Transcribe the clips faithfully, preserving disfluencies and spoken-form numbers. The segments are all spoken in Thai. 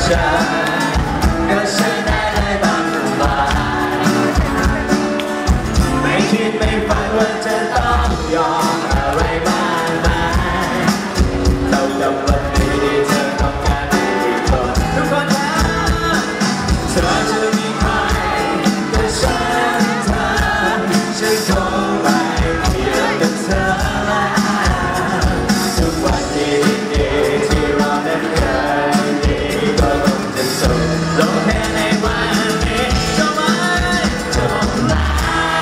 ฉันก็ใช้ได้เลยบางวันไม่คิดไม่ฝันว่าจะต้องยอมอะไรมากมายเท่ากับวันนี้ที่เธอต้องการอีกคนทุกคนนะเธอจะมีใครแต่ฉันเธอฉันคงไม่เกี่ยวกับเธอทุกวันที่ดีที่เราได้เคยมีก็คงจะสุขลงแค่ในวันนี้จะไม่จบลา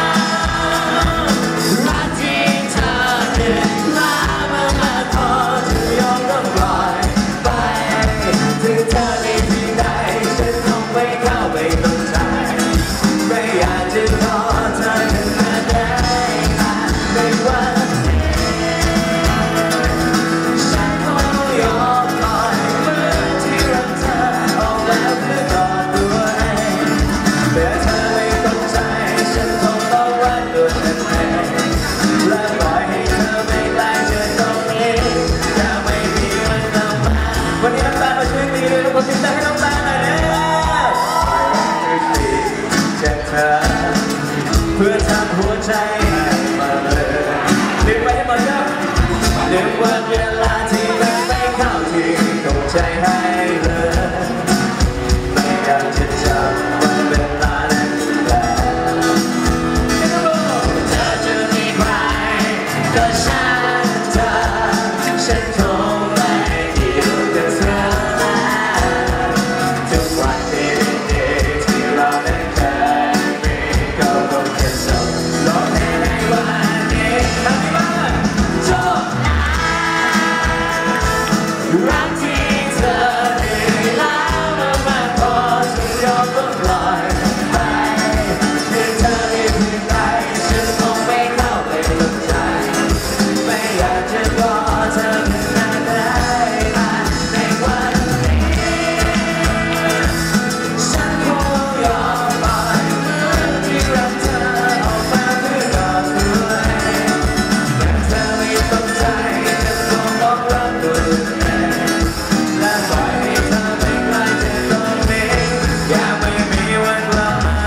รักที่เธอเหนื่อยล้ามามากพอจะยอมต้องปล่อยไปถึงเธอในที่ใดฉันคงไม่เข้าไปสนใจไม่อยากจะขอเธอขนาดไหนในวันนี้ฉันคงยอมปล่อยมือที่รักเธอออกแล้วเพื่อกอดตัวเองเมื่อเธอไม่สนใจฉันคงต้องรักตัวฉันเองและปล่อยให้เธอไม่ไกลเจอตรงนี้จะไม่มีวันกลับมาวันนี้น้ำตามาช่วยตีเลยทุกคนติดใจให้น้ำตาหน่อยแล้วช่วยตีเจ็บเธอเพื่อทำหัวใจให้มาเลยลืมไปให้หมดครับลืมวันเวลาที่เราไม่เข้าที่ตรงใจให้เลยไม่อยากจะจำวันเวลานั้นแล้วเธอจะมีใครก็ฉันเธอฉันคงไม่เกี่ยวกับเธอทุกวันที่ดีที่เราได้เคยมีก็คงจะสุขลงในวันนี้ทำให้มันจบรักที่เธอเหนื่อยล้ามากพอจะยอมต้องปล่อยไปถึงเธอไม่เพียงใดฉันคงไม่เข้าไปสนใจไม่อยากจะกอดเธอขนาดไหนในวันนี้ฉันคงยอมปล่อยมือที่รักเธอออกมาเพื่อกอดตัวเองเมื่อเธอไม่สนใจฉันคงต้องรักตัวเองและปล่อยให้เธอไม่ไกลจากตรงนี้อย่าไม่มีวันกลับมา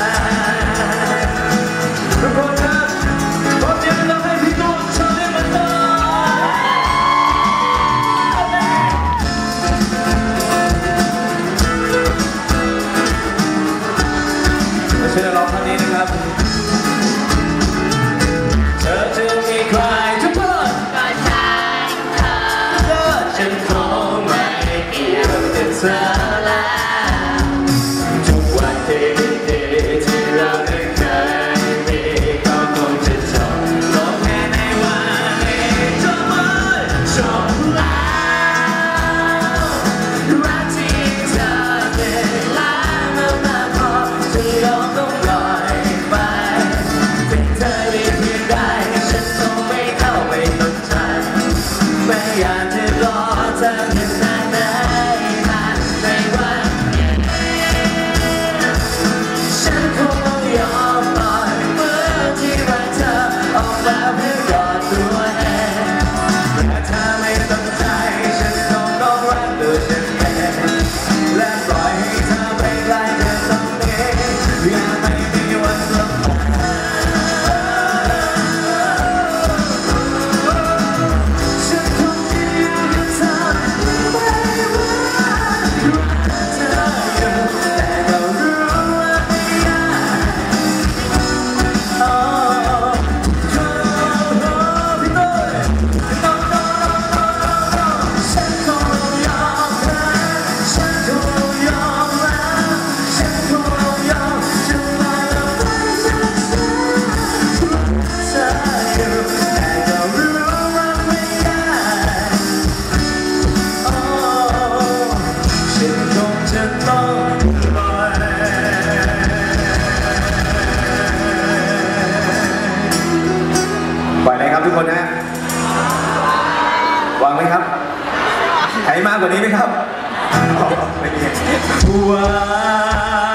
ทุกคนครับขอเสียงดังให้พี่ตูนชาเลนจ์มันต่อมาช่วยร้องท่อนนี้นะครับเธอจะมีใครทุกคนก็ฉันเธอฉันคงไม่เกี่ยวกับเธอแล้วทุกวันที่ดีที่เราได้เคยมีก็คงจะจบลงแค่ในวันนี้จบเลยจบแล้วรักที่เธอเหนื่อยล้ามากพอจะยอมต้องปล่อยไปถึงเธอไม่เพียงใดฉันคงไม่เข้าไปสนใจไม่อยากจะรอเธอขนาดไหนในวันนี้ฉันคงยอมปล่อยมือที่รักเธอออกมาเพื่อกอดตัวเองแต่เธอไม่สนใจฉันคงต้องรักตัวฉันเองและปล่อยให้เธอไปไกลจากตรงนี้อย่าไม่มีวันกลับมาฉันคงจะอยู่กับเธอไม่ว่ารักเธออยู่แต่ก็รู้ว่าไม่ได้โอ้โอ้พี่ต้นโน้โน้โน้โน้โน้ฉันคงยอมรักฉันคงยอมรักฉันคงยอมจะมาแล้วไปจากเธอเธออยู่แต่ก็รู้ว่าไม่ได้โอ้ฉันคงจะต้องปล่อยไหวไหมครับทุกคนนะวางไหมครับใครมากกว่านี้ไหมครับไม่มีว้าว